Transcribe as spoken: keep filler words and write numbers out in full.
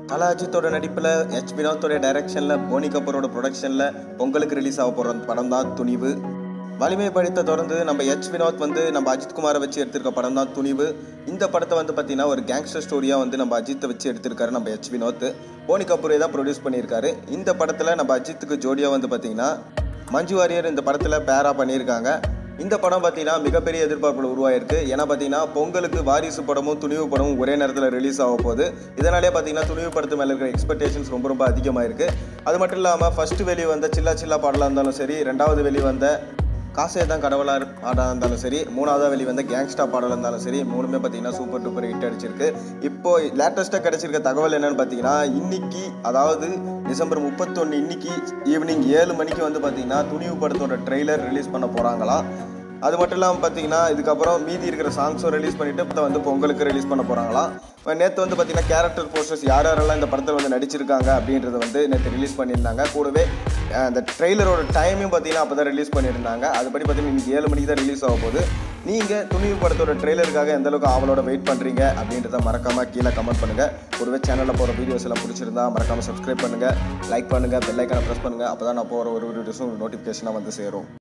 தல அஜித்தோட நடிப்பில் எச் வினோத்தோட டைரக்ஷனில் போனி கபூரோட ப்ரொடக்ஷனில் பொங்கலுக்கு ரிலீஸ் ஆக போகிற படம் தான் துணிவு. வலிமை படித்த தொடர்ந்து நம்ம எச் வினோத் வந்து நம்ம அஜித் குமாரை வச்சு எடுத்திருக்க படம் தான் துணிவு. இந்த படத்தை வந்து பார்த்தீங்கன்னா ஒரு கேங்ஸ்டர் ஸ்டோரியாக வந்து நம்ம அஜித்தை வச்சு எடுத்திருக்காரு நம்ம எச் வினோத். போனி கபூரே தான் ப்ரொடியூஸ் பண்ணியிருக்காரு. இந்த படத்தில் நம்ம அஜித்துக்கு ஜோடியாக வந்து பார்த்தீங்கன்னா மஞ்சு வாரியர் இந்த படத்தில் பேரா பண்ணியிருக்காங்க. இந்த படம் பார்த்தீங்கன்னா மிகப்பெரிய எதிர்பார்ப்புகள் உருவாயிருக்கு. ஏன்னா பார்த்தீங்கன்னா பொங்கலுக்கு வாரிசு படமும் துணிவு படமும் ஒரே நேரத்தில் ரிலீஸ் ஆக போகுது. இதனாலே பார்த்தீங்கன்னா துணிவு படத்து மேலே இருக்கிற எக்ஸ்பெக்டேஷன்ஸ் ரொம்ப ரொம்ப அதிகமாக இருக்குது. அது மட்டும் இல்லாமல் ஃபஸ்ட்டு வெளியே வந்த சில்லா சில்லா பாடலாக இருந்தாலும் சரி, ரெண்டாவது வெளியே வந்த காசே தான் கடவுளாக பாடாக இருந்தாலும் சரி, மூணாவதாக வெளியே வந்த கேங்ஸ்டா பாடலாக இருந்தாலும் சரி, மூணுமே பார்த்தீங்கன்னா சூப்பர் டூப்பர் ஹிட் அடிச்சிருக்கு. இப்போது லேட்டஸ்ட்டாக கிடைச்சிருக்க தகவல் என்னென்னு பார்த்தீங்கன்னா இன்னைக்கு, அதாவது டிசம்பர் முப்பத்தொன்று இன்னைக்கு ஈவினிங் ஏழு மணிக்கு வந்து பார்த்தீங்கன்னா துணிவு படத்தோட ட்ரெய்லர் ரிலீஸ் பண்ண போகிறாங்களாம். அது மட்டும் இல்லாமல் பார்த்தீங்கன்னா இதுக்கப்புறம் மீதி இருக்கிற சாங்ஸும் ரிலீஸ் பண்ணிவிட்டு இப்போ வந்து பொங்கலுக்கு ரிலீஸ் பண்ண போகிறாங்களாம். நேற்று வந்து பார்த்தீங்கன்னா கேரக்டர் போஸ்டர்ஸ் யார் யாரெல்லாம் இந்த படத்தில் வந்து நடிச்சிருக்காங்க அப்படின்றத வந்து நேற்று ரிலீஸ் பண்ணியிருந்தாங்க. கூடவே அந்த ட்ரெய்லரோட டைமையும் பார்த்தீங்கன்னா அப்போ தான் ரிலீஸ் பண்ணியிருந்தாங்க. அதுபடி பார்த்தீங்கன்னா இன்றைக்கி ஏழு மணிக்கு தான் ரிலீஸ் ஆக போகுது. நீங்கள் துணிவு படத்தோட ட்ரெய்லருக்காக எந்தளவுக்கு ஆவலோட வெயிட் பண்ணுறீங்க அப்படின்றத மறக்காமல் கீழே கமெண்ட் பண்ணுங்கள். கூடவே சேனலில் போகிற வீடியோஸ் எல்லாம் பிடிச்சிருந்தா மறக்காமல் சப்ஸ்கிரைப் பண்ணுங்கள், லைக் பண்ணுங்கள், பெல் ஐக்கானை ப்ரெஸ் பண்ணுங்கள். அப்போ தான் நான் போகிற ஒரு வீடியோஸும் நோட்டிஃபிகேஷனாக வந்து சேரும்.